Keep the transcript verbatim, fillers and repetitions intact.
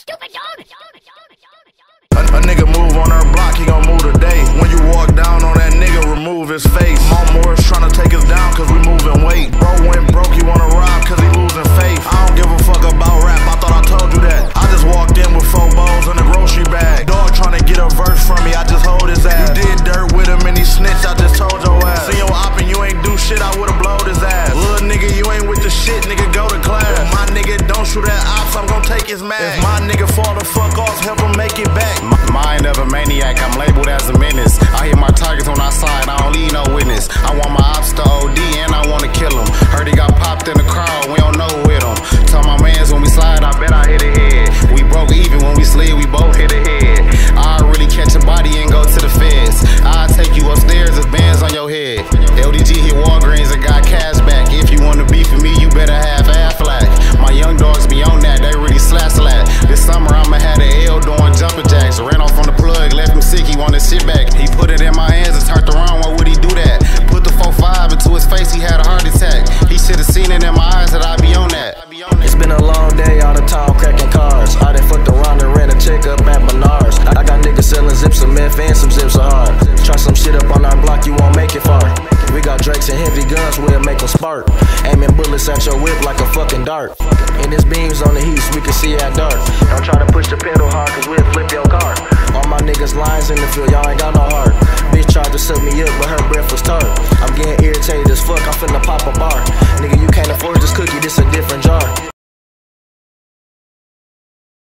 stupid dog. A, a nigga move on our block, he gon' move today. When you walk down on that nigga, remove his face. Mom Morris tryna take us down cause we moving weight. Bro went broke, he wanna rob cause he losing faith. I don't give a fuck about rap, I thought I told you that. I just walked in with four balls in a grocery bag. Dog tryna get a verse from me, I just hold his ass. You did dirt with him and he snitched, I just told your ass. See your op and you ain't do shit, I would've blowed his ass. Little nigga, you ain't with the shit, nigga, go to class. If my nigga don't shoot at ops, I'm gon' take his mag. If my nigga fall the fuck off, help him make it back. Mind of a maniac, I'm labeled as a menace. I hit my targets on our side, I don't leave no witness. I want my ops to O D and I wanna kill him. Heard he got popped in the crowd, we don't know with him. Tell my mans when we slide, I bet I hit a head. We broke even when we slid, we both hit a head. I'll really catch a body and go to the feds. I'll take you upstairs, there's bands on your head. L D G hit Walgreens and got cash back. If you wanna beef with me, you better have Aflac. My young dogs be on that, they really slash slash. This summer I'ma have the L doing jumping jacks. Ran off on the plug, left him sick, he wanna sit back. He put it in my hands and turned around, why would he do that? Put the four five into his face, he had a heart attack. He should've seen it in my eyes that I be on that. It's been a long day out of town cracking cars. I done fucked around and ran a check up at Menards. I got niggas selling zips of meth and some zips of hard. Try some shit up on our block, you won't make it far. We got Drakes and heavy guns, we'll make them spark. Aiming bullets at your whip like a fucking dart. And this beams on the heat, we can see at dark. Don't try to push the pedal hard, cause we'll flip your car. All my niggas lines in the field, y'all ain't got no heart. Bitch tried to suck me up, but her breath was tart. I'm getting irritated as fuck, I'm finna pop a bar. Nigga, you can't afford this cookie, this a different jar.